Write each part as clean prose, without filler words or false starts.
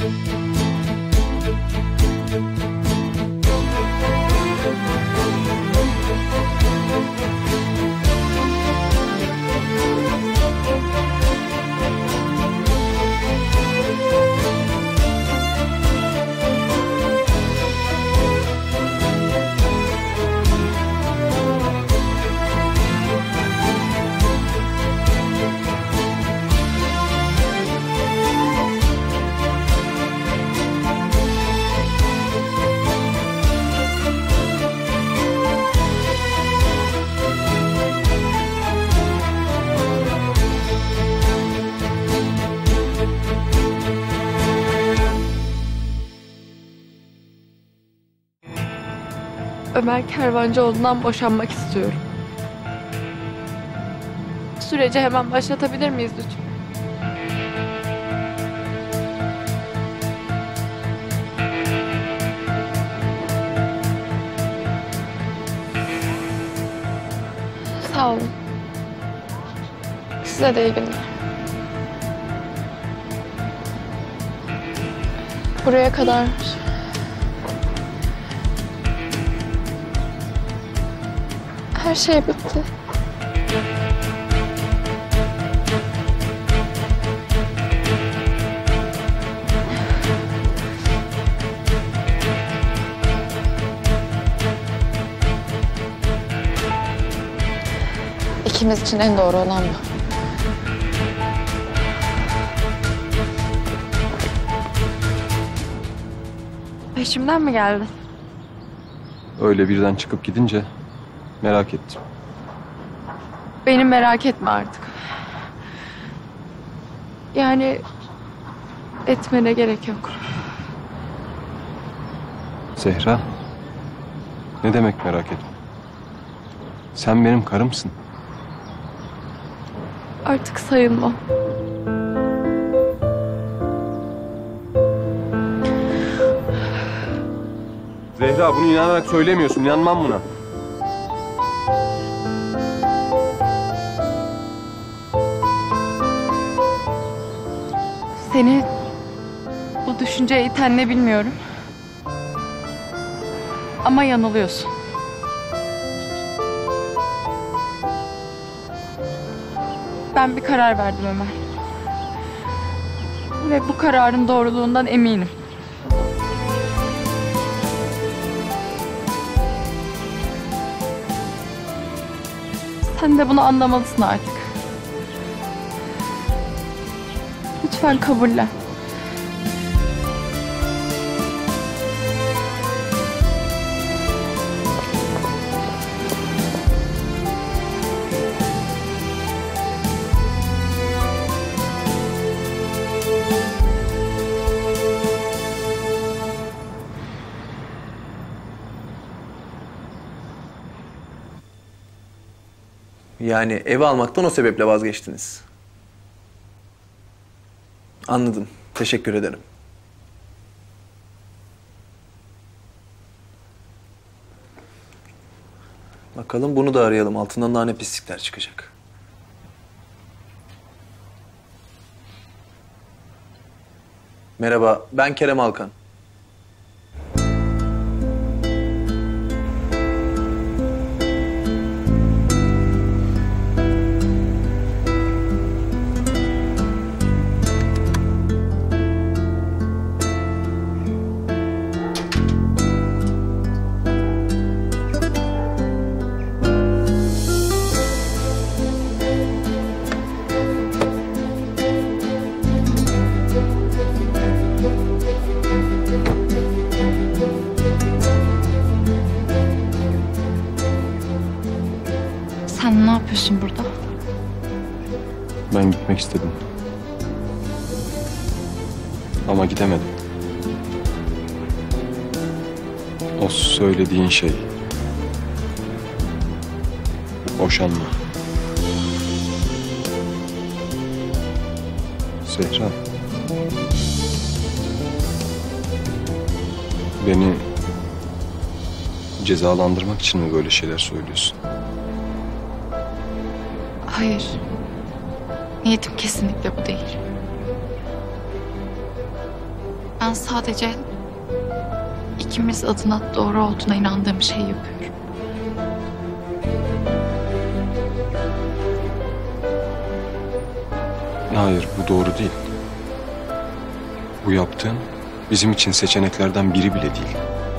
Ömer Kervancıoğlu'ndan boşanmak istiyorum. Süreci hemen başlatabilir miyiz lütfen? Sağ olun. Size de iyi günler. Buraya kadar. Her şey bitti. İkimiz için en doğru olan bu. Peşimden mi geldin? Öyle birden çıkıp gidince merak ettim. Beni merak etme artık. Yani etmene gerek yok. Zehra, ne demek merak etme? Sen benim karımsın. Artık sayılmam. Zehra, bunu inanarak söylemiyorsun. İnanmam buna. Seni bu düşünceye iten ne bilmiyorum. Ama yanılıyorsun. Ben bir karar verdim Ömer. Ve bu kararın doğruluğundan eminim. Sen de bunu anlamalısın artık. Lütfen kabullen. Yani evi almaktan o sebeple vazgeçtiniz. Anladım. Teşekkür ederim. Bakalım bunu da arayalım. Altından daha ne pislikler çıkacak. Merhaba, ben Kerem Alkan. Sen ne yapıyorsun burada? Ben gitmek istedim. Ama gidemedim. O söylediğin şey. Boşanma. Zehra. Beni cezalandırmak için mi böyle şeyler söylüyorsun? Hayır. Niyetim kesinlikle bu değil. Ben sadece ikimiz adına doğru olduğuna inandığım şeyi yapıyorum. Hayır, bu doğru değil. Bu yaptığın bizim için seçeneklerden biri bile değil.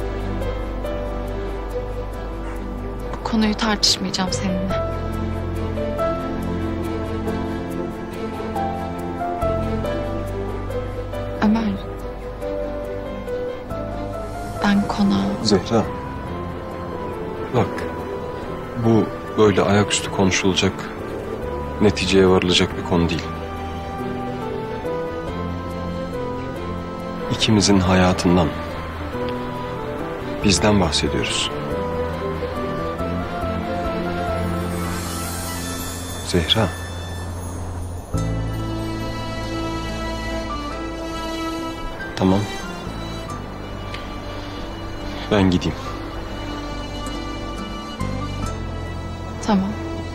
Bu konuyu tartışmayacağım seninle. Ömer. Ben konağa... Zehra. Bak. Bu böyle ayaküstü konuşulacak, neticeye varılacak bir konu değil. İkimizin hayatından, bizden bahsediyoruz. Zehra. Tamam. Ben gideyim. Tamam.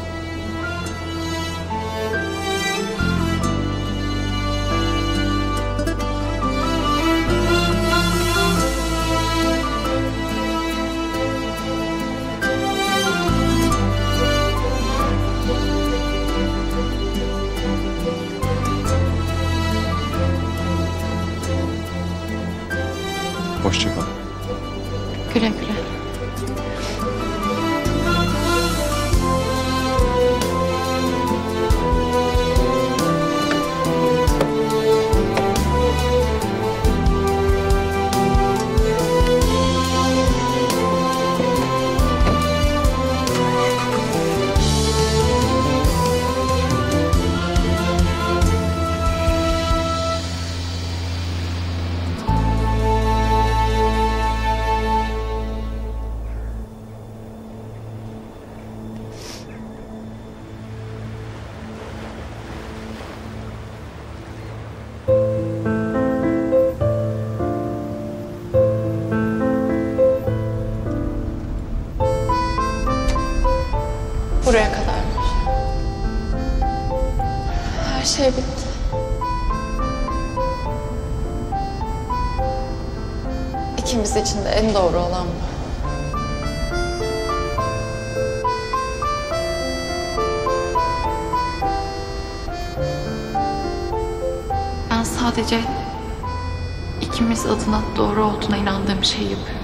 Hoşça kal. Güle güle. Buraya kadarmış. Her şey bitti. İkimiz için de en doğru olan bu. Ben sadece ikimiz adına doğru olduğuna inandığım şeyi yapıyorum.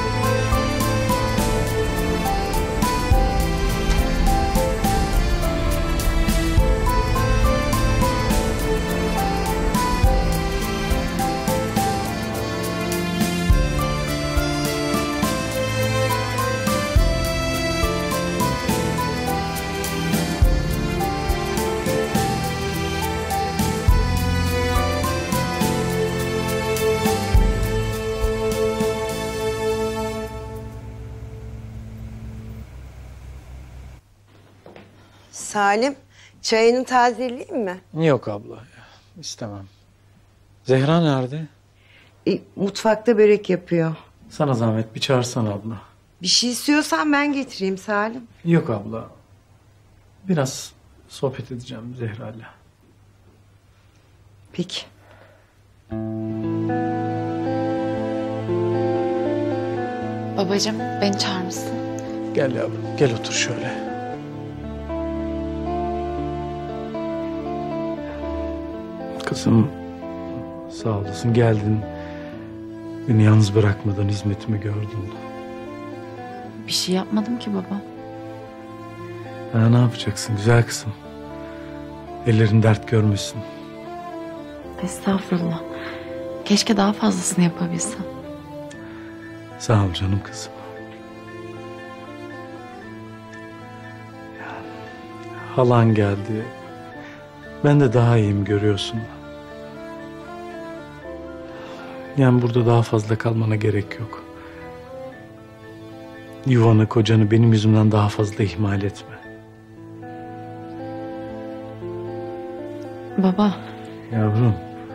Salim, çayını tazeleyeyim mi? Yok abla, istemem. Zehra nerede? Mutfakta börek yapıyor. Sana zahmet bir çağırsana abla. Bir şey istiyorsan ben getireyim Salim. Yok abla. Biraz sohbet edeceğim Zehra'yla. Peki. Babacığım, beni çağırmışsın. Gel yavrum, gel otur şöyle. Kızım, sağ olasın geldin. Beni yalnız bırakmadan hizmetimi gördün. Bir şey yapmadım ki baba. Ha, ne yapacaksın güzel kızım? Ellerin dert görmesin. Estağfurullah. Keşke daha fazlasını yapabilsem. Sağ ol canım kızım. Halan geldi. Ben de daha iyiyim görüyorsun. Yani burada daha fazla kalmana gerek yok. Yuvanı, kocanı benim yüzümden daha fazla ihmal etme. Baba. Yavrum.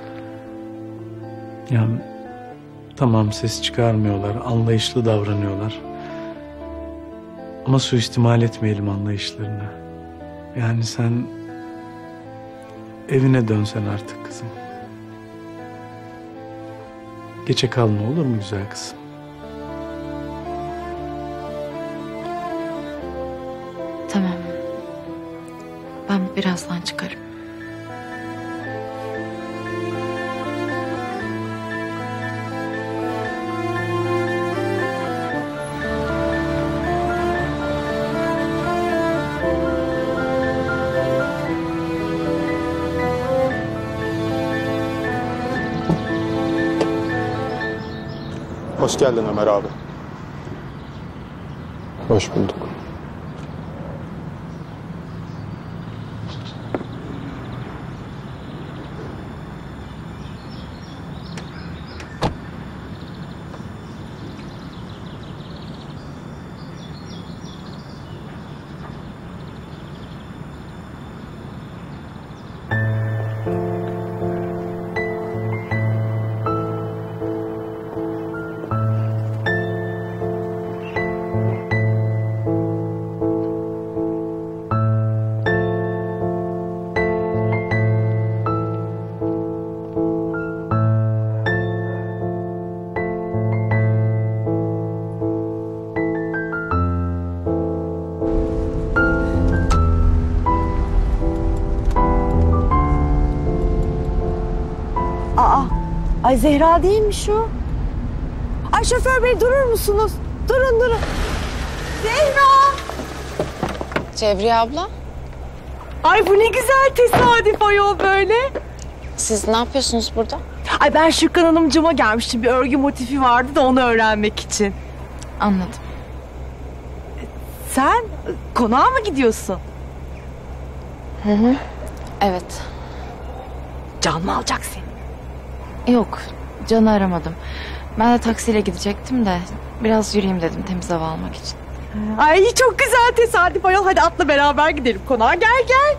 Yani tamam ses çıkarmıyorlar, anlayışlı davranıyorlar. Ama suistimal etmeyelim anlayışlarını. Yani sen evine dönsen artık kızım. Geçe kalma, olur mu güzel kızım? Tamam. Ben birazdan çıkarım. Hoş geldin Ömer abi. Hoş bulduk. Aa, ay Zehra değilmiş o. Ay şoför bey durur musunuz? Durun durun. Zehra! Cevriye abla, Ay bu ne güzel tesadüf ayol böyle. siz ne yapıyorsunuz burada? Ay ben Şükran Hanımcığıma gelmiştim. Bir örgü motifi vardı da onu öğrenmek için. Anladım. Sen konağa mı gidiyorsun? Evet. Can mı alacak seni? Yok, Can'ı aramadım. Ben de taksiyle gidecektim de biraz yürüyeyim dedim temiz hava almak için. Ay çok güzel tesadüf ayol. Hadi atla beraber gidelim konağa. Gel gel.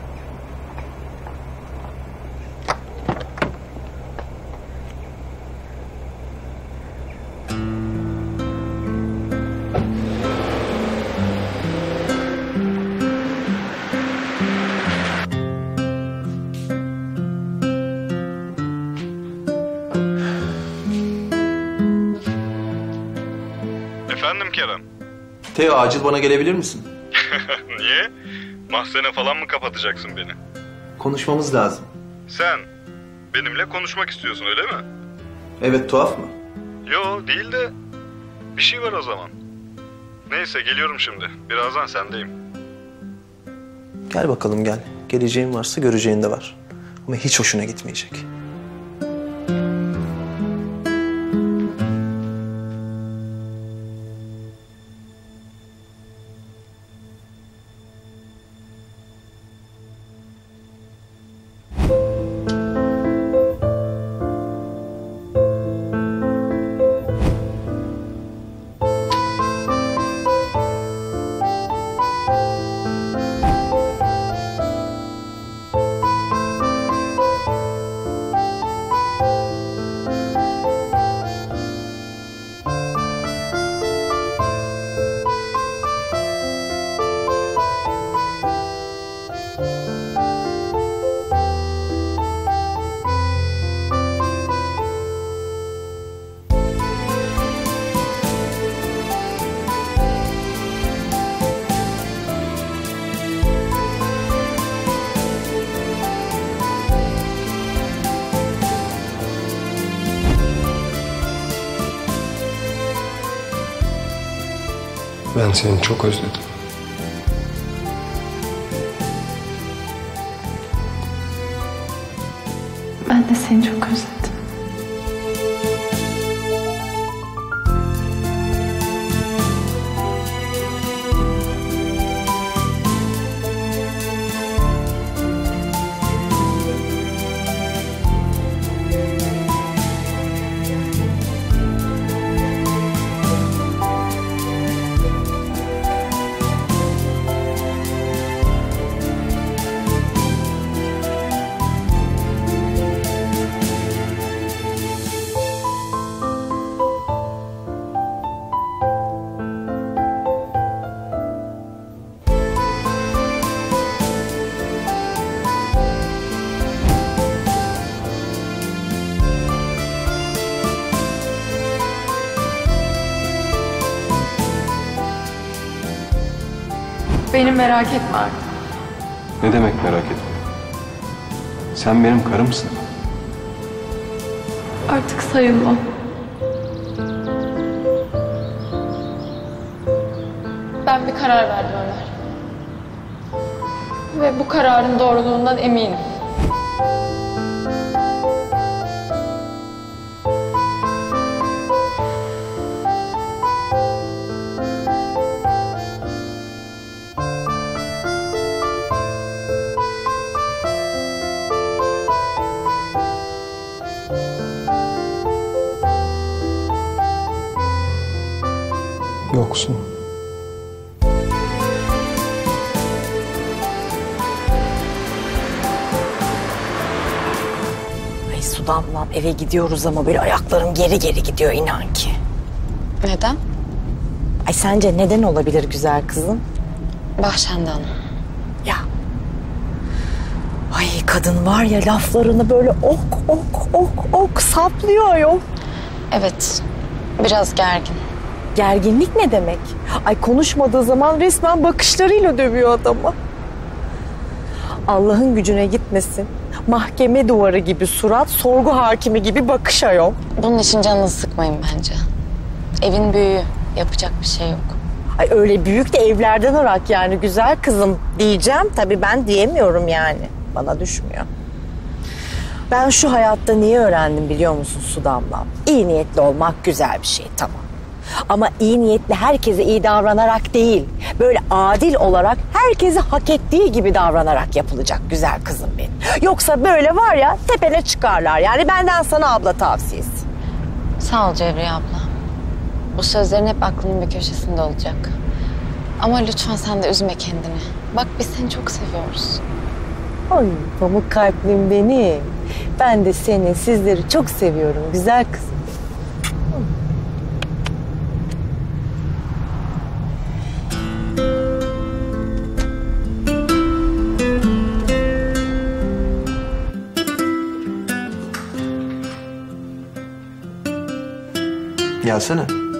Efendim Kerem? Teo acil bana gelebilir misin? Niye? Mahzene falan mı kapatacaksın beni? Konuşmamız lazım. Sen benimle konuşmak istiyorsun öyle mi? Evet, tuhaf mı? Yo değil de bir şey var o zaman. Neyse geliyorum şimdi. Birazdan sendeyim. Gel bakalım gel. Geleceğin varsa göreceğin de var. Ama hiç hoşuna gitmeyecek. Ben seni çok özledim. Ben de seni çok özledim. Beni merak etme artık. Ne demek merak etme. Sen benim karımsın. Artık sayılmam. Ben bir karar verdim Ömer. Ve bu kararın doğruluğundan eminim. Yoksun. Ay su damlam, eve gidiyoruz ama böyle ayaklarım geri geri gidiyor inan ki. Neden? Ay sence neden olabilir güzel kızım? Bahşenden. Ya. Ay kadın var ya laflarını böyle ok saplıyor yok. Evet, biraz gergin. Gerginlik ne demek? Ay konuşmadığı zaman resmen bakışlarıyla dövüyor adamı. Allah'ın gücüne gitmesin. Mahkeme duvarı gibi surat, sorgu hakimi gibi bakış ayol. Bunun için canını sıkmayın bence. Evin büyüğü, yapacak bir şey yok. Ay öyle büyük de evlerden ırak yani güzel kızım diyeceğim. Tabii ben diyemiyorum yani. Bana düşmüyor. Ben şu hayatta niye öğrendim biliyor musun Su Damlam? İyi niyetli olmak güzel bir şey tamam. Ama iyi niyetli herkese iyi davranarak değil, böyle adil olarak herkese hak ettiği gibi davranarak yapılacak güzel kızım benim. Yoksa böyle var ya tepene çıkarlar. Yani benden sana abla tavsiyesi. Sağ ol Cevriye abla. Bu sözlerin hep aklımın bir köşesinde olacak. Ama lütfen sen de üzme kendini. Bak biz seni çok seviyoruz. Ay pamuk kalplim benim. Ben de seni, sizleri çok seviyorum güzel kızım. Gelsene.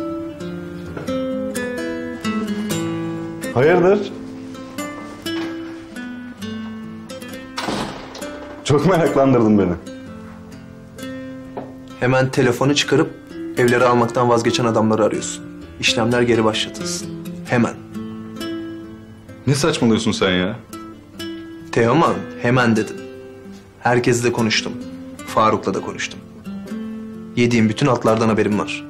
Hayırdır? Çok meraklandırdın beni. Hemen telefonu çıkarıp evleri almaktan vazgeçen adamları arıyorsun. İşlemler geri başlatılsın. Hemen. Ne saçmalıyorsun sen ya? Teoman hemen dedim. Herkesle konuştum. Faruk'la da konuştum. Yediğim bütün altlardan haberim var.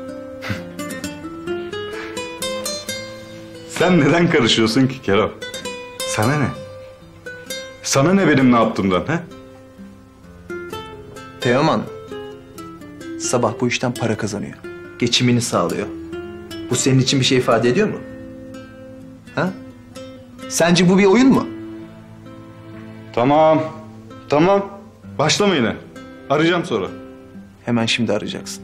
Sen neden karışıyorsun ki Kerem? Sana ne? Sana ne benim ne yaptığımdan he? Teoman sabah bu işten para kazanıyor. Geçimini sağlıyor. Bu senin için bir şey ifade ediyor mu? Ha? Sence bu bir oyun mu? Tamam. Tamam. Başlama yine. Arayacağım sonra. Hemen şimdi arayacaksın.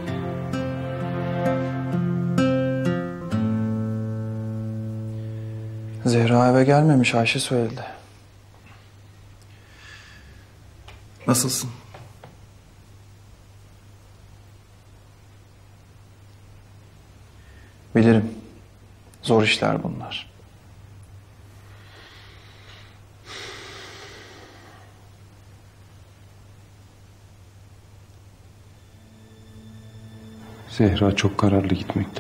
Zehra eve gelmemiş, Ayşe söyledi. Nasılsın? Bilirim. Zor işler bunlar. Zehra çok kararlı gitmekte.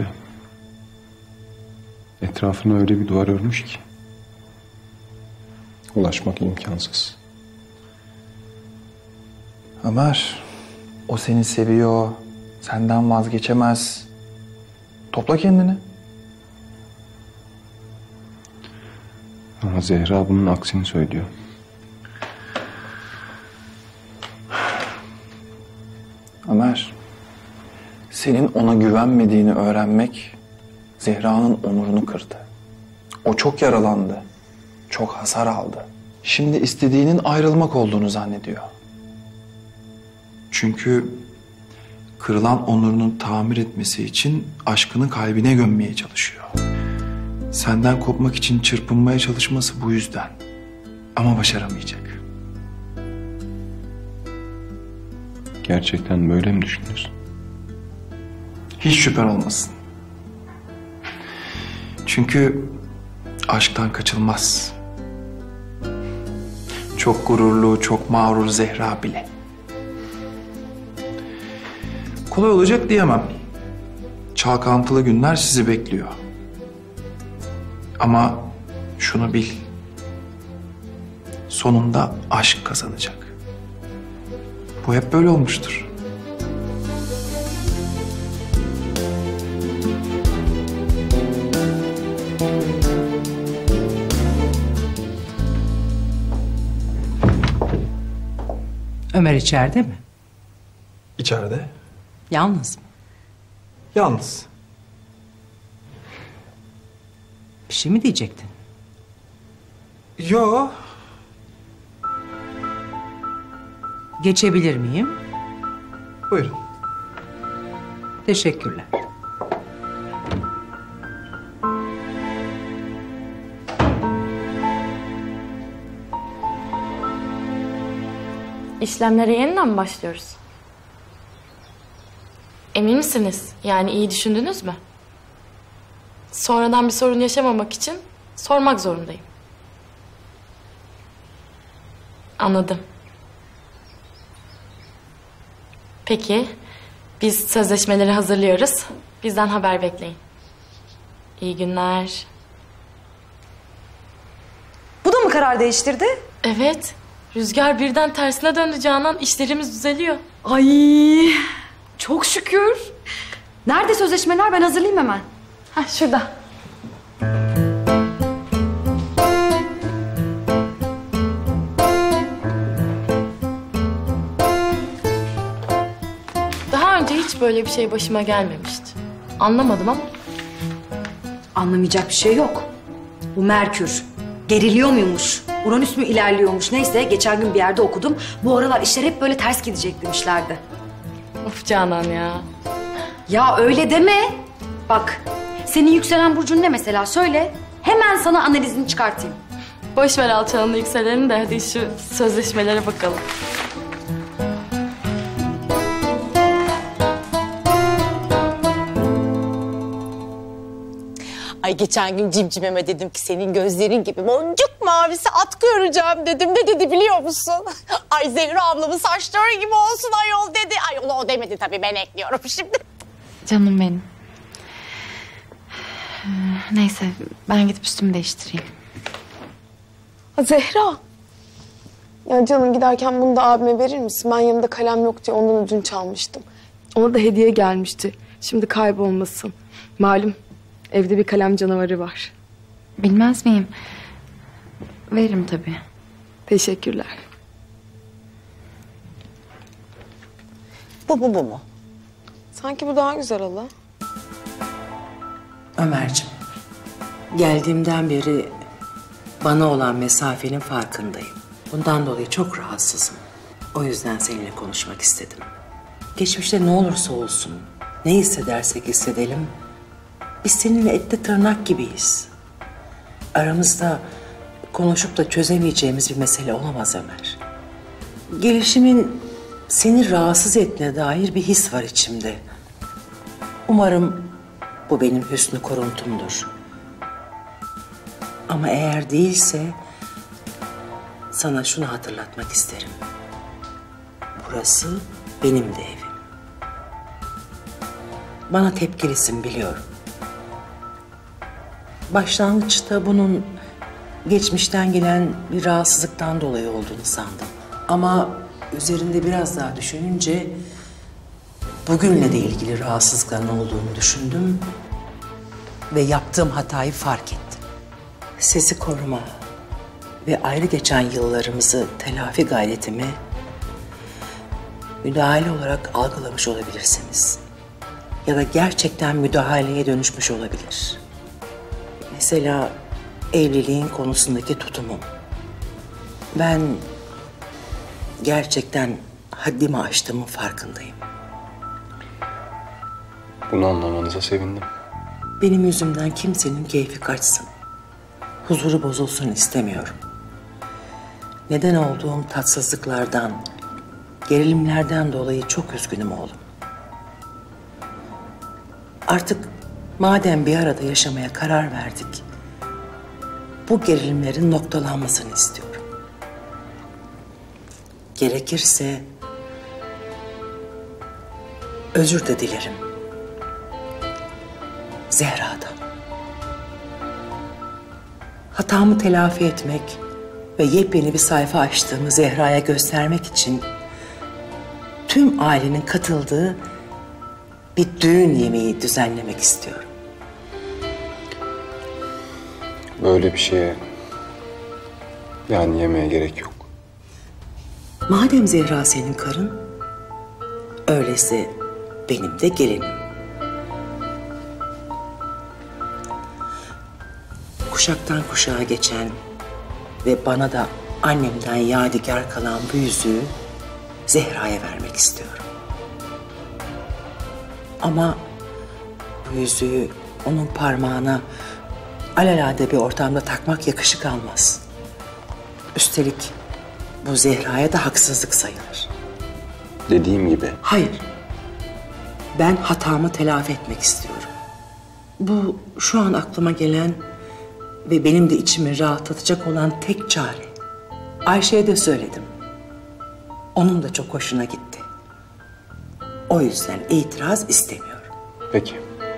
Etrafına öyle bir duvar örmüş ki. Ulaşmak imkansız. Ömer, o seni seviyor, senden vazgeçemez. Topla kendini. Ama Zehra bunun aksini söylüyor. Ömer, senin ona güvenmediğini öğrenmek Zehra'nın onurunu kırdı. O çok yaralandı, çok hasar aldı. Şimdi istediğinin ayrılmak olduğunu zannediyor. Çünkü kırılan onurunu tamir etmesi için aşkını kalbine gömmeye çalışıyor. Senden kopmak için çırpınmaya çalışması bu yüzden. Ama başaramayacak. Gerçekten böyle mi düşünüyorsun? Hiç şüphen olmasın. Çünkü aşktan kaçılmaz. Çok gururlu, çok mağrur Zehra bile. Kolay olacak diyemem. Çalkantılı günler sizi bekliyor. Ama şunu bil. Sonunda aşk kazanacak. Bu hep böyle olmuştur. Ömer içeride mi? İçeride. Yalnız mı? Yalnız. Bir şey mi diyecektin? Yo. Geçebilir miyim? Buyurun. Teşekkürler. İşlemlere yeniden mi başlıyoruz? Emin misiniz? Yani iyi düşündünüz mü? Sonradan bir sorun yaşamamak için sormak zorundayım. Anladım. Peki, biz sözleşmeleri hazırlıyoruz. Bizden haber bekleyin. İyi günler. Bu da mı karar değiştirdi? Evet. Rüzgar birden tersine döndü Canan. İşlerimiz düzeliyor. Ay çok şükür. Nerede sözleşmeler? Ben hazırlayayım hemen. Hah şurada. Daha önce hiç böyle bir şey başıma gelmemişti. Anlamadım ama. Anlamayacak bir şey yok. Bu Merkür geriliyor muymuş? Uranüs mü ilerliyormuş? Neyse geçen gün bir yerde okudum. Bu aralar işler hep böyle ters gidecek demişlerdi. Of Canan ya. Ya öyle deme. Bak senin yükselen burcun ne mesela söyle. Hemen sana analizini çıkartayım. Boş ver alçalanın yükseleni de hadi şu sözleşmelere bakalım. Ay geçen gün cimcimeme dedim ki senin gözlerin gibi boncuk mavisi atkı öreceğim dedim. Ne dedi biliyor musun? Ay Zehra ablamın saçları gibi olsun ayol dedi. Ay onu o demedi tabii, ben ekliyorum şimdi. Canım benim. Neyse ben gidip üstümü değiştireyim. Zehra. Ya canım giderken bunu da abime verir misin? Ben yanımda kalem yok diye ondan ödünç çalmıştım. Ona da hediye gelmişti. Şimdi kaybolmasın. Malum evde bir kalem canavarı var. Bilmez miyim? Veririm tabii. Teşekkürler. Bu mu? Sanki bu daha güzel hala. Ömerciğim, geldiğimden beri bana olan mesafenin farkındayım. Bundan dolayı çok rahatsızım. O yüzden seninle konuşmak istedim. Geçmişte ne olursa olsun, ne hissedersek hissedelim, biz seninle ette tırnak gibiyiz. Aramızda konuşup da çözemeyeceğimiz bir mesele olamaz Ömer. Gelişimin seni rahatsız ettiğine dair bir his var içimde. Umarım bu benim hüsnü koruntumdur. Ama eğer değilse sana şunu hatırlatmak isterim. Burası benim de evim. Bana tepkilisin biliyorum. Başlangıçta bunun geçmişten gelen bir rahatsızlıktan dolayı olduğunu sandım. Ama üzerinde biraz daha düşününce bugünle de ilgili rahatsızlıkların olduğunu düşündüm ve yaptığım hatayı fark ettim. Sizi koruma ve ayrı geçen yıllarımızı telafi gayretimi müdahale olarak algılamış olabilirsiniz. Ya da gerçekten müdahaleye dönüşmüş olabilir. Mesela evliliğin konusundaki tutumum. Ben gerçekten haddimi aştığımın farkındayım. Bunu anlamanıza sevindim. Benim yüzümden kimsenin keyfi kaçsın. Huzuru bozulsun istemiyorum. Neden olduğum tatsızlıklardan, gerilimlerden dolayı çok üzgünüm oğlum. Artık madem bir arada yaşamaya karar verdik, bu gerilimlerin noktalanmasını istiyorum. Gerekirse özür de dilerim Zehra'dan. Hatamı telafi etmek ve yepyeni bir sayfa açtığımı Zehra'ya göstermek için tüm ailenin katıldığı bir düğün yemeği düzenlemek istiyorum. Böyle bir şeye yani yemeğe gerek yok. Madem Zehra senin karın, öyleyse benim de gelinim. Kuşaktan kuşağa geçen ve bana da annemden yadigar kalan bu yüzüğü Zehra'ya vermek istiyorum. Ama bu yüzüğü onun parmağına alelade bir ortamda takmak yakışık almaz. Üstelik bu Zehra'ya da haksızlık sayılır. Dediğim gibi. Hayır. Ben hatamı telafi etmek istiyorum. Bu şu an aklıma gelen ve benim de içimi rahatlatacak olan tek çare. Ayşe'ye de söyledim. Onun da çok hoşuna gitti. O yüzden itiraz istemiyorum. Peki.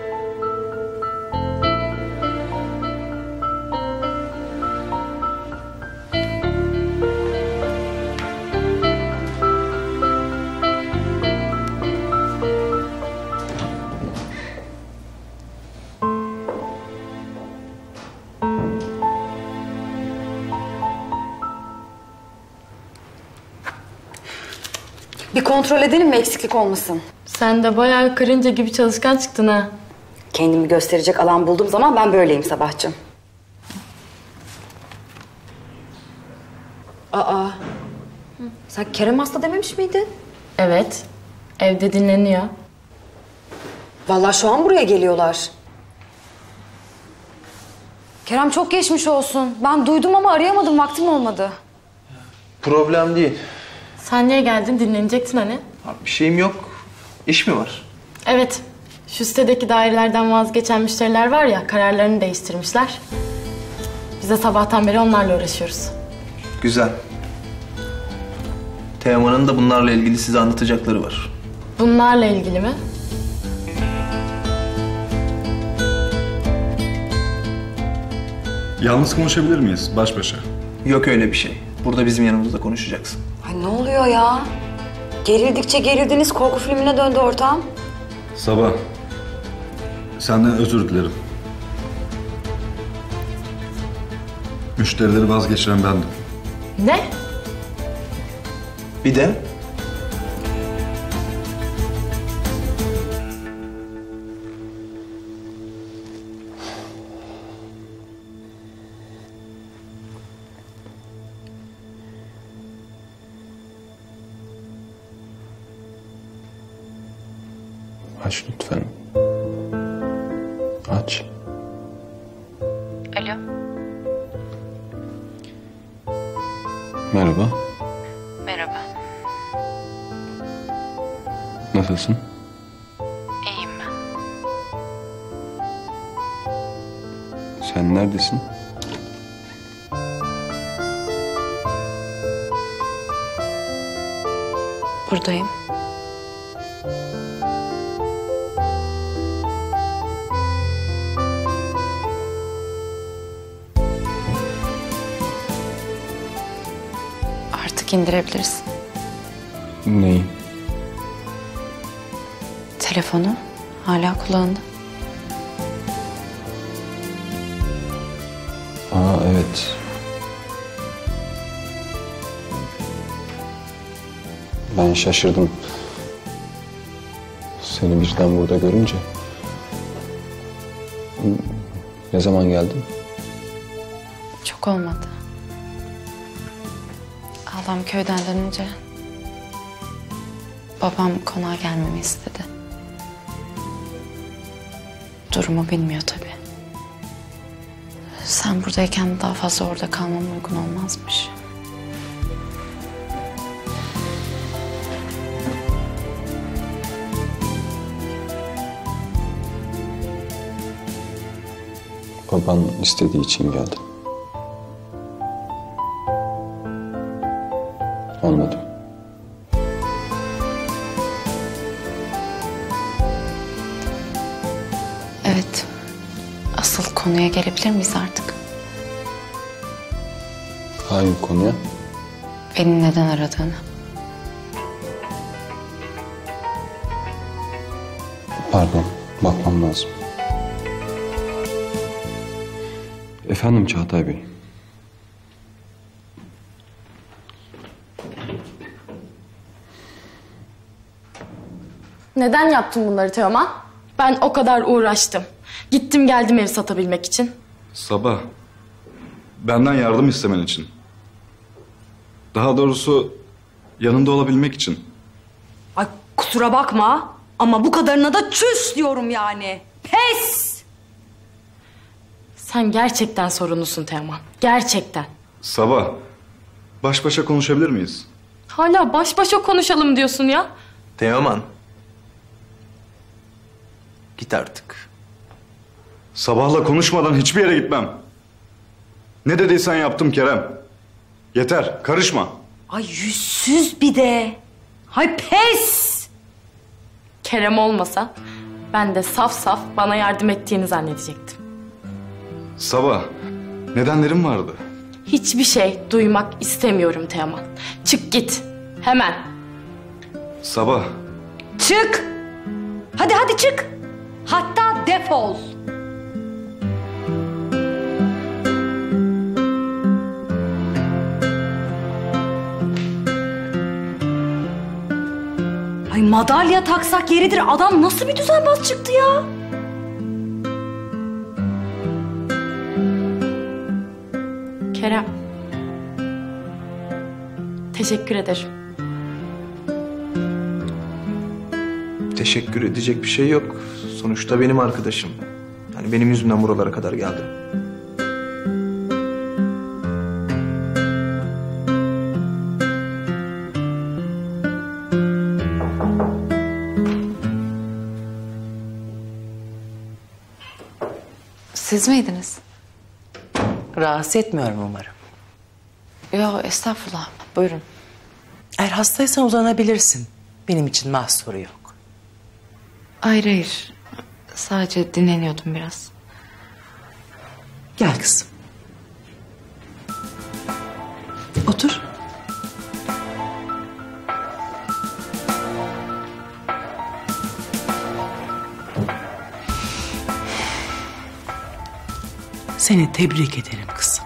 Bir kontrol edelim mi eksiklik olmasın? Sen de bayağı karınca gibi çalışkan çıktın ha. Kendimi gösterecek alan bulduğum zaman ben böyleyim Sabahcığım. Aa, sen Kerem hasta dememiş miydin? Evet, evde dinleniyor. Vallahi şu an buraya geliyorlar. Kerem çok geçmiş olsun. Ben duydum ama arayamadım, vaktim olmadı. Problem değil. Sen niye geldin? Dinlenecektin hani. Bir şeyim yok. İş mi var? Evet, şu sitedeki dairelerden vazgeçen müşteriler var ya, kararlarını değiştirmişler. Biz de sabahtan beri onlarla uğraşıyoruz. Güzel. Teoman'ın da bunlarla ilgili size anlatacakları var. Bunlarla ilgili mi? Yalnız konuşabilir miyiz baş başa? Yok öyle bir şey. Burada bizim yanımızda konuşacaksın. Ay ne oluyor ya? Gerildikçe gerildiniz, korku filmine döndü ortam. Sabah, senden özür dilerim. Müşterileri vazgeçiren bendim. Ne? Bir de Aç lütfen. Aç. Alo. Merhaba. Merhaba. Nasılsın? İyiyim ben. Sen neredesin? Buradayım. Artık indirebilirsin. Neyi? Telefonu hala kulağında. Aa evet. Ben şaşırdım. Seni birden burada görünce. Ne zaman geldin? Çok olmadı. Adam köyden dönünce babam konağa gelmemi istedi. Durumu bilmiyor tabii. Sen buradayken daha fazla orada kalmam uygun olmazmış. Baban istediği için geldim. Evet. Asıl konuya gelebilir miyiz artık? Hangi konuya? Beni neden aradığını. Pardon, bakmam lazım. Efendim Çağatay Bey. Neden yaptın bunları Teoman? Ben o kadar uğraştım. Gittim geldim evi satabilmek için. Sabah, benden yardım istemen için. Daha doğrusu yanında olabilmek için. Ay kusura bakma ama bu kadarına da çüş diyorum yani. Pes! Sen gerçekten sorumlusun Teoman. Gerçekten. Sabah, baş başa konuşabilir miyiz? Hala baş başa konuşalım diyorsun ya. Teoman. Git artık. Sabahla konuşmadan hiçbir yere gitmem. Ne dediysen yaptım Kerem. Yeter, karışma. Ay yüzsüz bir de. Hay pes! Kerem olmasa ben de saf saf bana yardım ettiğini zannedecektim. Sabah, nedenlerim vardı. Hiçbir şey duymak istemiyorum Teoman. Çık git. Hemen. Sabah, Çık! Hadi çık! Hatta defol! Ay madalya taksak yeridir. Adam nasıl bir düzenbaz çıktı ya? Kerem. Teşekkür ederim. Teşekkür edecek bir şey yok. Sonuçta benim arkadaşım. Yani benim yüzümden buralara kadar geldi. Siz miydiniz? Rahatsız etmiyorum umarım. Yok estağfurullah. Buyurun. Eğer hastaysan uzanabilirsin. Benim için mahsuru yok. Hayır. Sadece dinleniyordum biraz. Gel kızım. Otur. Seni tebrik ederim kızım.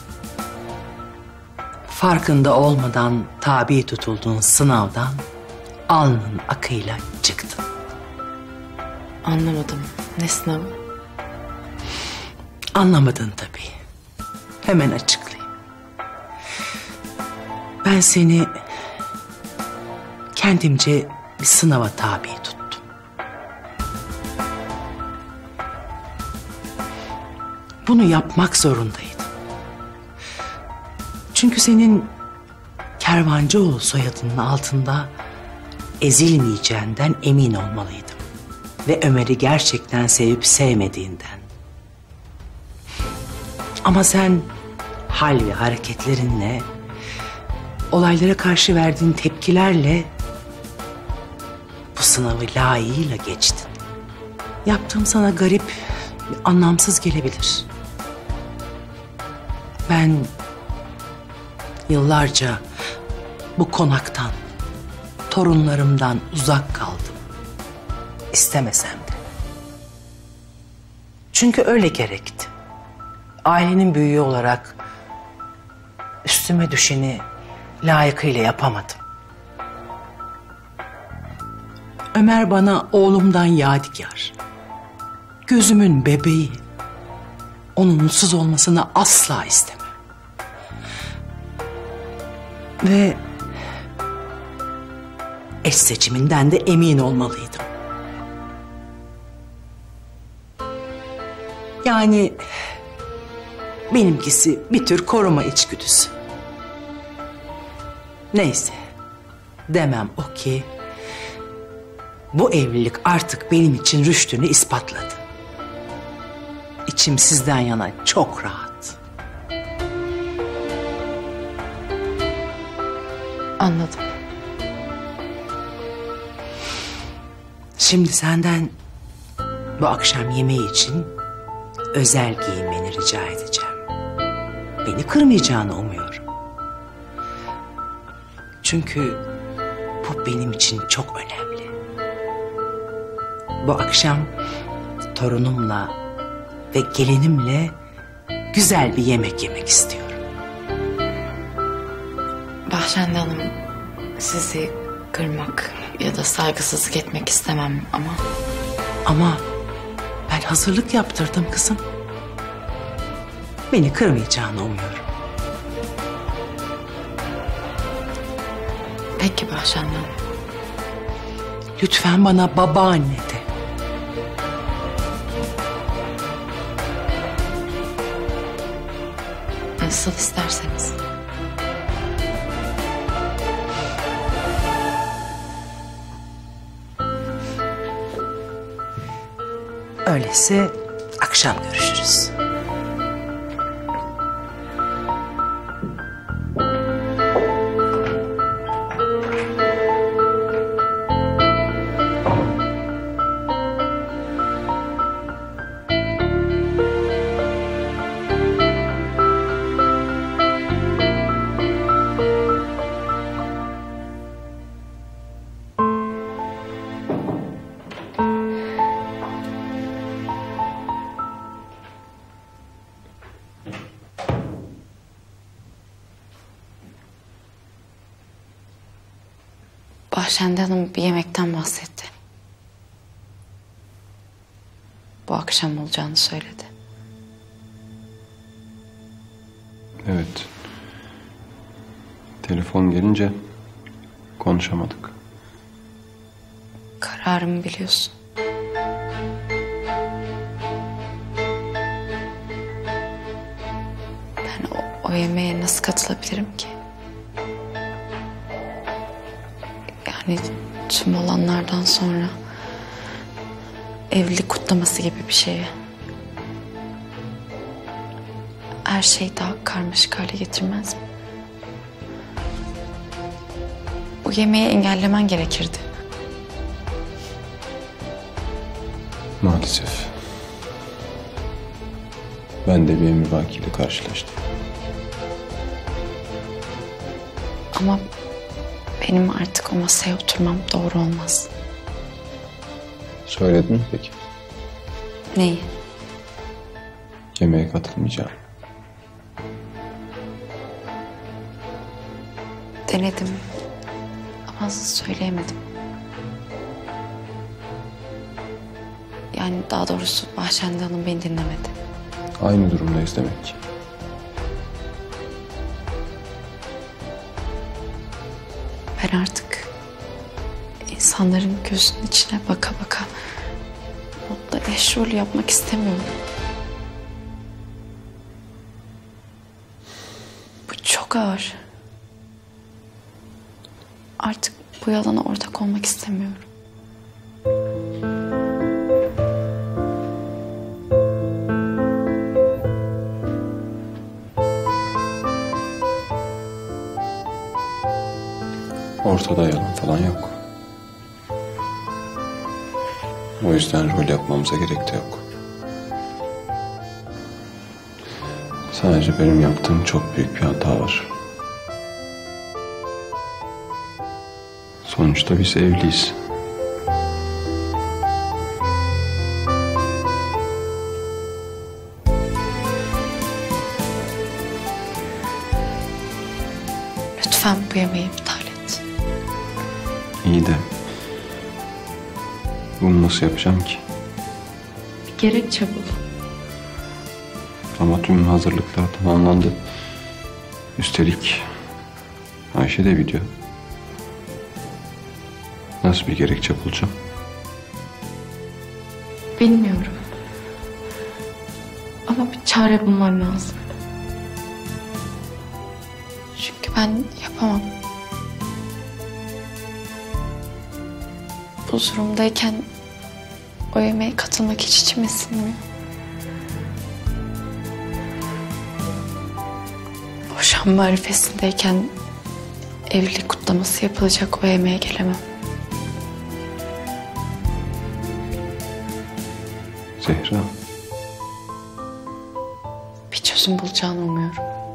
Farkında olmadan tabi tutulduğun sınavdan alnın akıyla çıktın. Anlamadım. Ne sınavı? Anlamadın tabii. Hemen açıklayayım. Ben seni kendimce bir sınava tabi tuttum. Bunu yapmak zorundaydım. Çünkü senin Kervancıoğlu soyadının altında ezilmeyeceğinden emin olmalıydım. Ve Ömer'i gerçekten sevip sevmediğinden. Ama sen hal ve hareketlerinle, olaylara karşı verdiğin tepkilerle bu sınavı layığıyla geçtin. Yaptığım sana garip, anlamsız gelebilir. Ben yıllarca bu konaktan, torunlarımdan uzak kaldım. İstemesem de. Çünkü öyle gerekti. Ailenin büyüğü olarak üstüme düşeni layıkıyla yapamadım. Ömer bana oğlumdan yadigar. Gözümün bebeği. Onun mutsuz olmasını asla istemem. Ve eş seçiminden de emin olmalıydım. Yani benimkisi bir tür koruma içgüdüsü. Neyse, demem o ki bu evlilik artık benim için rüştünü ispatladı. İçim sizden yana çok rahat. Anladım. Şimdi senden Bu akşam yemeği için özel giyinmeni rica edeceğim. Beni kırmayacağını umuyorum. Çünkü bu benim için çok önemli. Bu akşam torunumla ve gelinimle güzel bir yemek yemek istiyorum. Bahşende Hanım, sizi kırmak ya da saygısızlık etmek istemem ama... Ama ben hazırlık yaptırdım kızım. Beni kırmayacağını umuyorum. Peki Bahşende Hanım. Lütfen bana babaanne de. Nasıl isterseniz. Öyleyse akşam görüşürüz. Bahşende Hanım bir yemekten bahsetti. Bu akşam olacağını söyledi. Evet. Telefon gelince konuşamadık. Kararımı biliyorsun. Ben o yemeğe nasıl katılabilirim ki? Yani tüm olanlardan sonra evlilik kutlaması gibi bir şeye. Her şey daha karmaşık hale getirmez mi? Bu yemeği engellemen gerekirdi. Maalesef. Ben de bir emrivakiyle karşılaştım. Ama benim artık o masaya oturmam doğru olmaz. Söyledin mi peki? Neyi? Yemeğe katılmayacağım. Denedim ama söyleyemedim. Yani daha doğrusu Bahşende Hanım beni dinlemedi. Aynı durumdayız demek ki. Ben artık insanların gözünün içine baka baka mutlu eş rolü yapmak istemiyorum. Bu çok ağır. Artık bu yalana ortak olmak istemiyorum. Ortada yalan falan yok. O yüzden rol yapmamıza gerek de yok. Sadece benim yaptığım çok büyük bir hata var. Sonuçta biz evliyiz. Lütfen bu yemeği iptal et. İyi de bunu nasıl yapacağım ki? Bir gerekçe bul. Ama tüm hazırlıklar tamamlandı. Üstelik Ayşe de biliyor. Nasıl bir gerekçe bulacağım? Bilmiyorum. Ama bir çare bulmam lazım. Çünkü ben yapamam. Bu durumdayken o yemeğe katılmak hiç içime sinmiyor. Boşanma arifesindeyken evlilik kutlaması yapılacak o yemeğe gelemem. Zehra. Bir çözüm bulacağını umuyorum.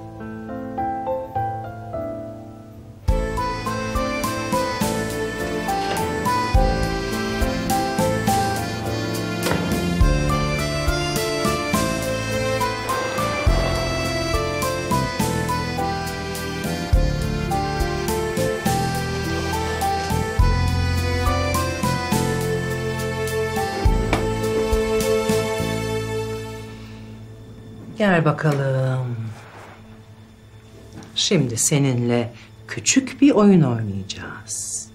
Gel bakalım. Şimdi seninle küçük bir oyun oynayacağız.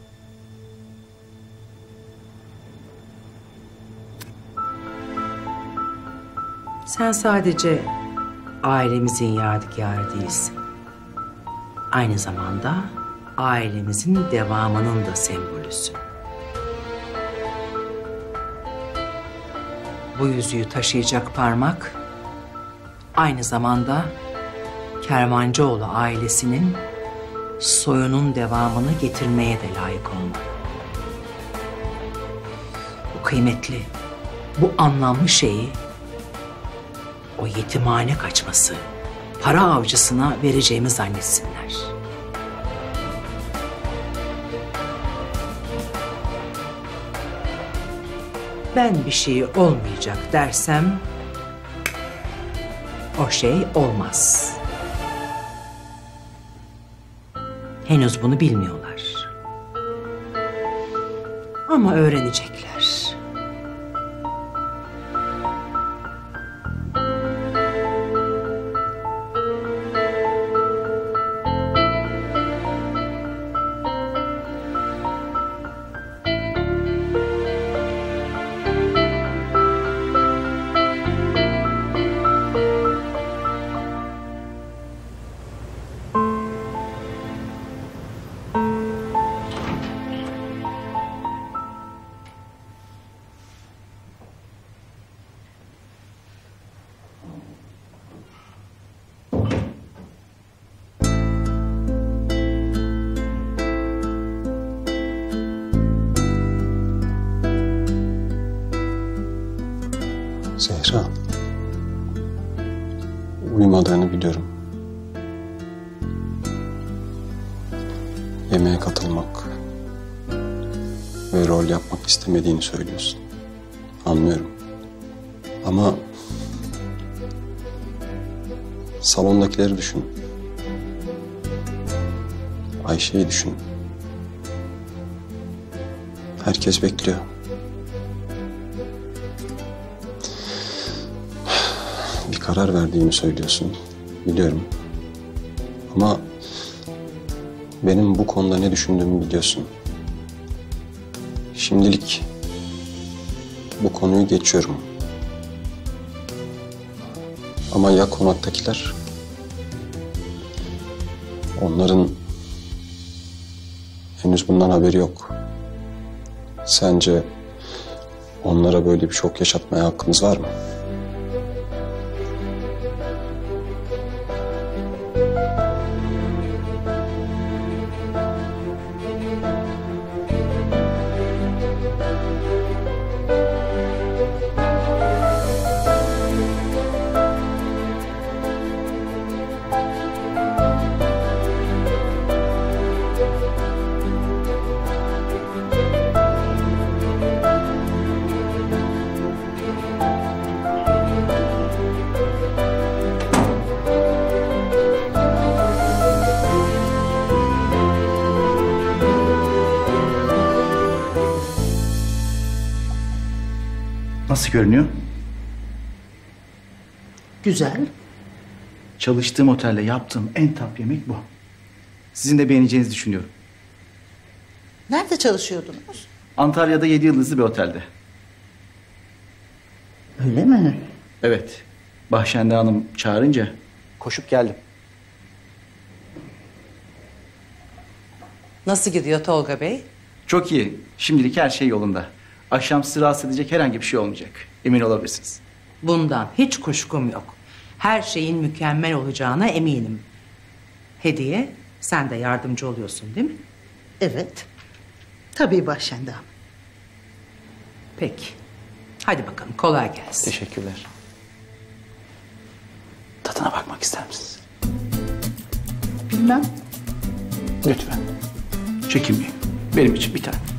Sen sadece ailemizin yadigarı değilsin. Aynı zamanda ailemizin devamının da sembolüsün. Bu yüzüğü taşıyacak parmak aynı zamanda Kervancıoğlu ailesinin soyunun devamını getirmeye de layık olmalı. Bu kıymetli, bu anlamlı şeyi o yetimhane kaçması, para avcısına vereceğimi zannetsinler. Ben bir şey olmayacak dersem o şey olmaz. Henüz bunu bilmiyorlar. Ama öğrenecekler. Zehra. Uyumadığını biliyorum. Yemeğe katılmak ve rol yapmak istemediğini söylüyorsun. Anlıyorum. Ama salondakileri düşün. Ayşe'yi düşün. Herkes bekliyor. Bir karar verdiğini söylüyorsun. Biliyorum. Ama benim bu konuda ne düşündüğümü biliyorsun. Şimdilik bu konuyu geçiyorum. Ama ya konaktakiler? Onların henüz bundan haberi yok. Sence onlara böyle bir şok yaşatmaya hakkımız var mı? Nasıl görünüyor? Güzel. Çalıştığım otelde yaptığım en top yemek bu. Sizin de beğeneceğinizi düşünüyorum. Nerede çalışıyordunuz? Antalya'da 7 yıldızlı bir otelde. Öyle mi? Evet. Bahşende Hanım çağırınca koşup geldim. Nasıl gidiyor Tolga Bey? Çok iyi. Şimdilik her şey yolunda. Akşam sizi rahatsız edecek herhangi bir şey olmayacak. Emin olabilirsiniz. Bundan hiç kuşkum yok. Her şeyin mükemmel olacağına eminim. Hediye, sen de yardımcı oluyorsun değil mi? Evet. Tabii Bahşende Hanım. Peki. Hadi bakalım kolay gelsin. Teşekkürler. Tadına bakmak ister misiniz? Bilmem. Lütfen. Çekinmeyin. Benim için bir tane.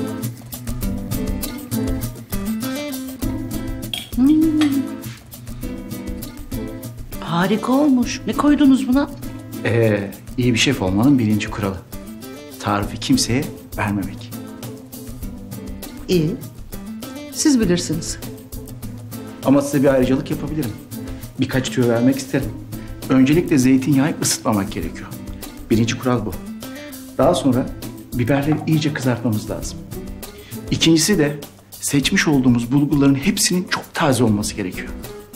Harika olmuş. Ne koydunuz buna? İyi bir şef olmanın birinci kuralı. Tarifi kimseye vermemek. İyi. Siz bilirsiniz. Ama size bir ayrıcalık yapabilirim. Birkaç tüyo vermek isterim. Öncelikle zeytinyağı ısıtmamak gerekiyor. Birinci kural bu. Daha sonra biberleri iyice kızartmamız lazım. İkincisi de seçmiş olduğumuz bulgurların hepsinin çok taze olması gerekiyor.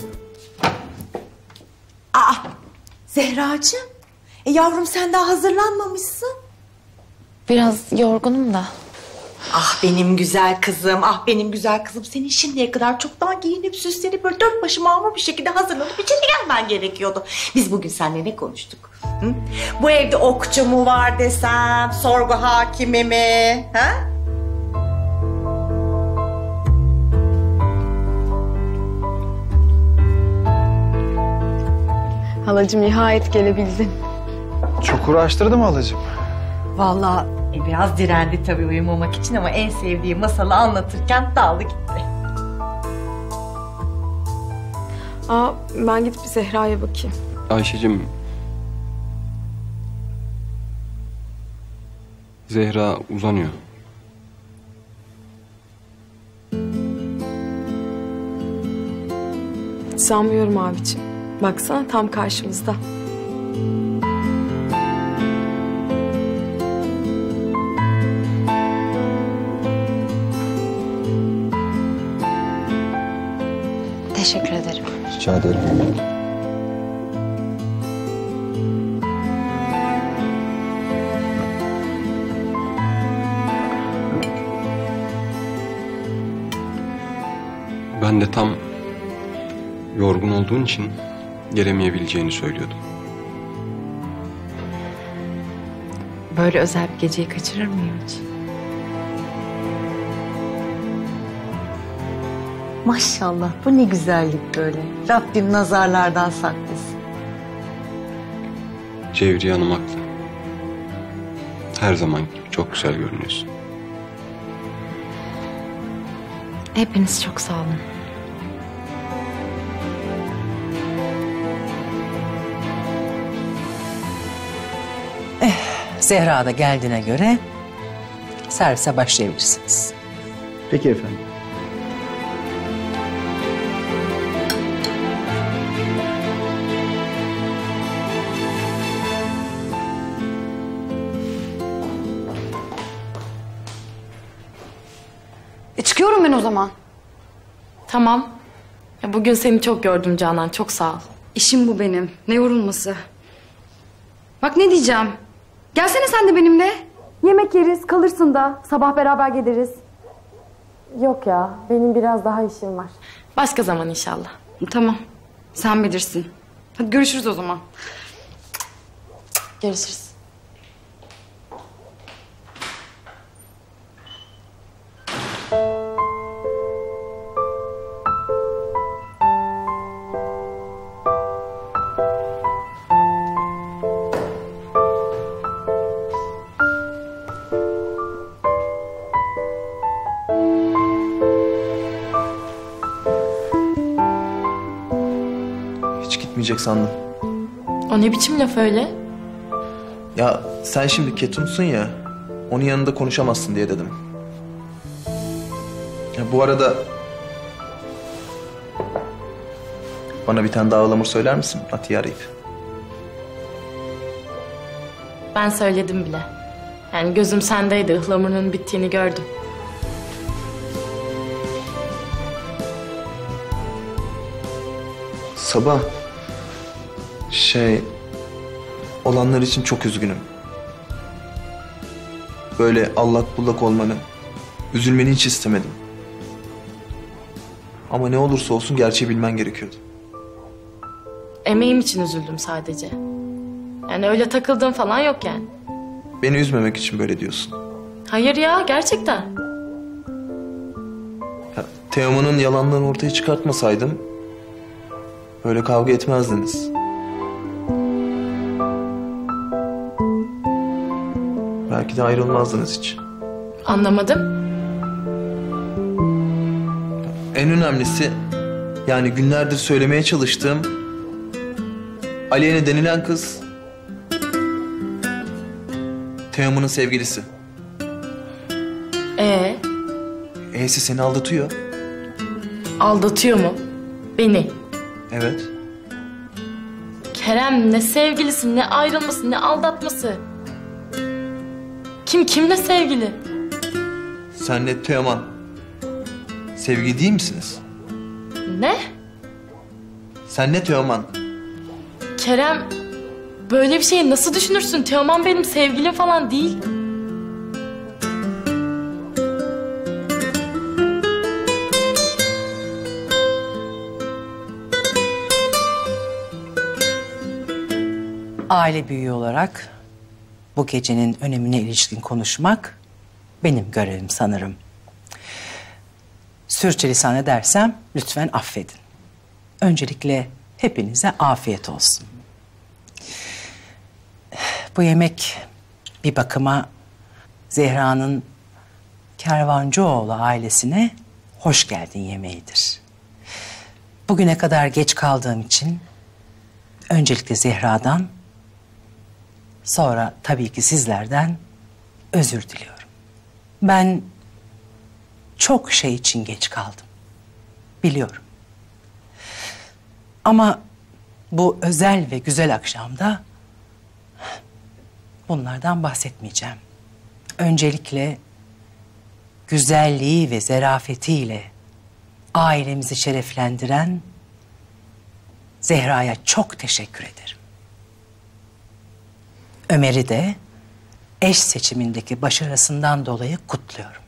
Zehracığım, yavrum sen daha hazırlanmamışsın. Biraz yorgunum da. Ah benim güzel kızım, ah benim güzel kızım. Senin şimdiye kadar çoktan giyinip süslenip böyle dört başı mamur bir şekilde hazırlanıp içeri gelmen gerekiyordu. Biz bugün seninle ne konuştuk? Hı? Bu evde okçu mu var desem, sorgu hakimi mi? Ha? Halacığım nihayet gelebildin. Çok uğraştırdım halacığım. Vallahi biraz direndi tabii uyumamak için ama en sevdiği masalı anlatırken daldı gitti. Ben gidip bir Zehra'ya bakayım. Ayşe'cim... Zehra uzanıyor. Sanmıyorum abicim. Baksana tam karşımızda. Teşekkür ederim. Rica ederim. Ben de tam yorgun olduğun için gelemeyebileceğini söylüyordum. Böyle özel bir geceyi kaçırır mıyım hiç? Maşallah bu ne güzellik böyle. Rabbim nazarlardan saklasın. Cevriye Hanım haklı. Her zaman çok güzel görünüyorsun. Hepiniz çok sağ olun. Zehra da geldiğine göre servise başlayabilirsiniz. Peki efendim. Çıkıyorum ben o zaman. Tamam. Bugün seni çok gördüm Canan. Çok sağ ol. İşim bu benim. Ne yorulması. Bak ne diyeceğim. Gelsene sen de benimle. Yemek yeriz, kalırsın da. Sabah beraber geliriz. Yok ya, benim biraz daha işim var. Başka zaman inşallah. Tamam. Sen bilirsin. Hadi görüşürüz o zaman. Görüşürüz. Hiç gitmeyecek sandım. O ne biçim laf öyle? Ya sen şimdi ketumsun ya, onun yanında konuşamazsın diye dedim. Ya bu arada... Bana bir tane daha ıhlamur söyler misin Atiye arayıp? Ben söyledim bile. Yani gözüm sendeydi. Ihlamurun bittiğini gördüm. Sabah... Olanlar için çok üzgünüm. Böyle allak bullak olmanı, üzülmeni hiç istemedim. Ama ne olursa olsun gerçeği bilmen gerekiyordu. Emeğim için üzüldüm sadece. Yani öyle takıldığım falan yok yani. Beni üzmemek için böyle diyorsun. Hayır ya, gerçekten. Ya, Teoman'ın yalanlarını ortaya çıkartmasaydım böyle kavga etmezdiniz. Belki de ayrılmazdınız hiç. Anlamadım. En önemlisi, yani günlerdir söylemeye çalıştığım Aleyna denilen kız Teoman'ın sevgilisi. E'si seni aldatıyor. Aldatıyor mu? Beni. Evet. Kerem, ne sevgilisi, ne ayrılması, ne aldatması. Kim kimle sevgili? Senle Teoman sevgili değil misiniz? Ne? Senle Teoman. Kerem, böyle bir şeyi nasıl düşünürsün? Teoman benim sevgilim falan değil. Aile büyüğü olarak bu gecenin önemine ilişkin konuşmak benim görevim sanırım. Sürçülisan edersem lütfen affedin. Öncelikle hepinize afiyet olsun. Bu yemek bir bakıma Zehra'nın Kervancıoğlu ailesine hoş geldin yemeğidir. Bugüne kadar geç kaldığım için öncelikle Zehra'dan, sonra tabii ki sizlerden özür diliyorum. Ben çok şey için geç kaldım. Biliyorum. Ama bu özel ve güzel akşamda bunlardan bahsetmeyeceğim. Öncelikle güzelliği ve zarafetiyle ailemizi şereflendiren Zehra'ya çok teşekkür ederim. Ömer'i de eş seçimindeki başarısından dolayı kutluyorum.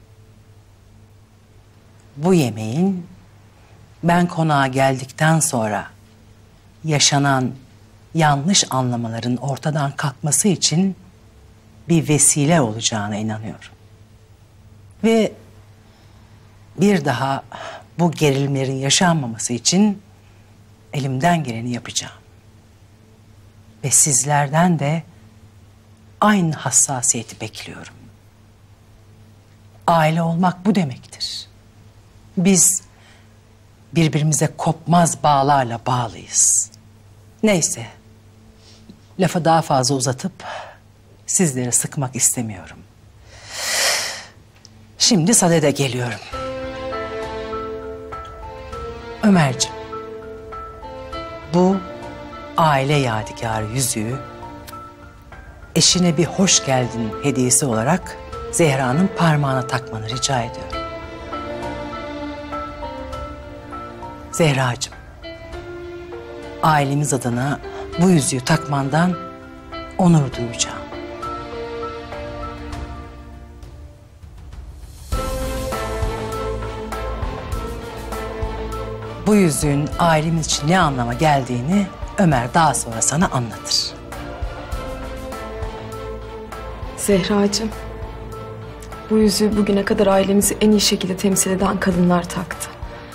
Bu yemeğin ben konağa geldikten sonra yaşanan yanlış anlamaların ortadan kalkması için bir vesile olacağına inanıyorum. Ve bir daha bu gerilimlerin yaşanmaması için elimden geleni yapacağım. Ve sizlerden de aynı hassasiyeti bekliyorum. Aile olmak bu demektir. Biz birbirimize kopmaz bağlarla bağlıyız. Neyse, lafı daha fazla uzatıp sizleri sıkmak istemiyorum. Şimdi sadede geliyorum. Ömerciğim, bu aile yadigarı yüzüğü eşine bir hoş geldin hediyesi olarak Zehra'nın parmağına takmanı rica ediyorum. Zehracığım, ailemiz adına bu yüzüğü takmandan onur duyacağım. Bu yüzüğün ailemiz için ne anlama geldiğini Ömer daha sonra sana anlatır. Zehracığım, bu yüzüğü bugüne kadar ailemizi en iyi şekilde temsil eden kadınlar taktı.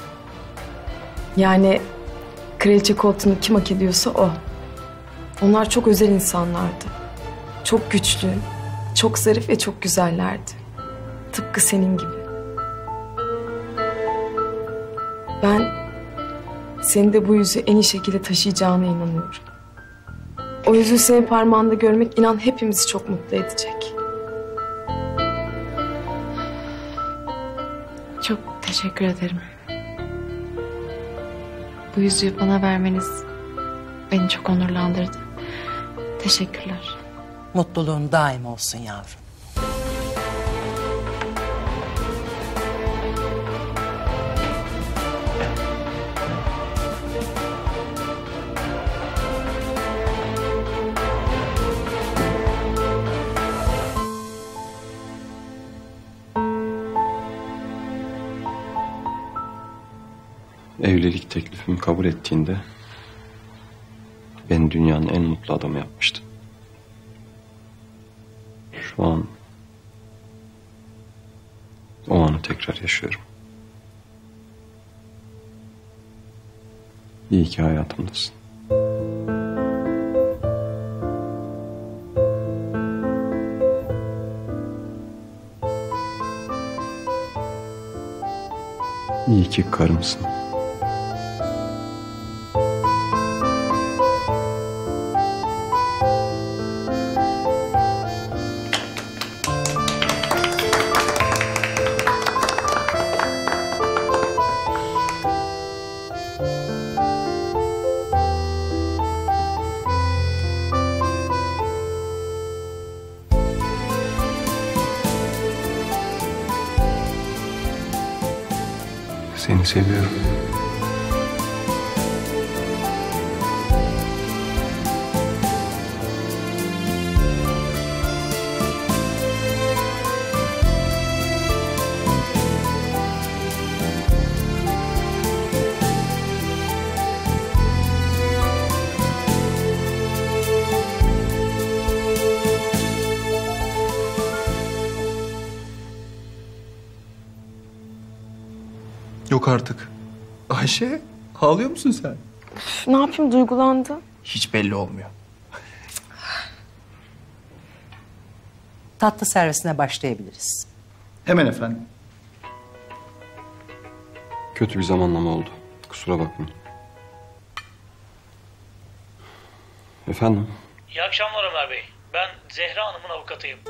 Yani kraliçe koltuğunu kim hak ediyorsa o. Onlar çok özel insanlardı. Çok güçlü, çok zarif ve çok güzellerdi. Tıpkı senin gibi. Ben seni de bu yüzüğü en iyi şekilde taşıyacağına inanıyorum. O yüzüğü senin parmağında görmek inan hepimizi çok mutlu edecek. Çok teşekkür ederim. Bu yüzüğü bana vermeniz beni çok onurlandırdı. Teşekkürler. Mutluluğun daim olsun yavrum. Evlilik teklifimi kabul ettiğinde beni dünyanın en mutlu adamı yapmıştı. Şu an o anı tekrar yaşıyorum. İyi ki hayatımdasın. İyi ki karımsın. Seni seviyorum. Yok artık. Ayşe, ağlıyor musun sen? Üf, ne yapayım, duygulandım. Hiç belli olmuyor. Tatlı servisine başlayabiliriz. Hemen efendim. Kötü bir zamanlama oldu. Kusura bakmayın. Efendim? İyi akşamlar Ömer Bey. Ben Zehra Hanım'ın avukatıyım.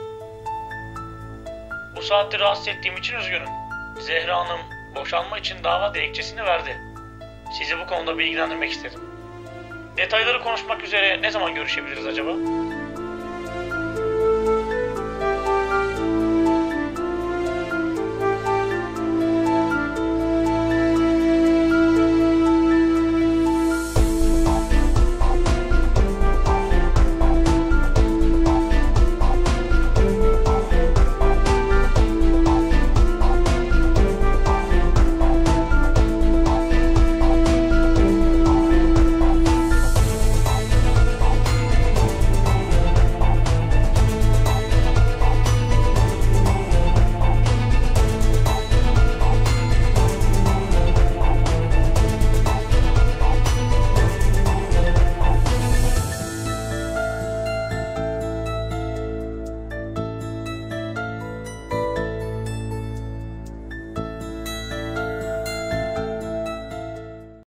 Bu saatte rahatsız ettiğim için üzgünüm. Zehra Hanım boşanma için dava dilekçesini verdi. Sizi bu konuda bilgilendirmek istedim. Detayları konuşmak üzere ne zaman görüşebiliriz acaba?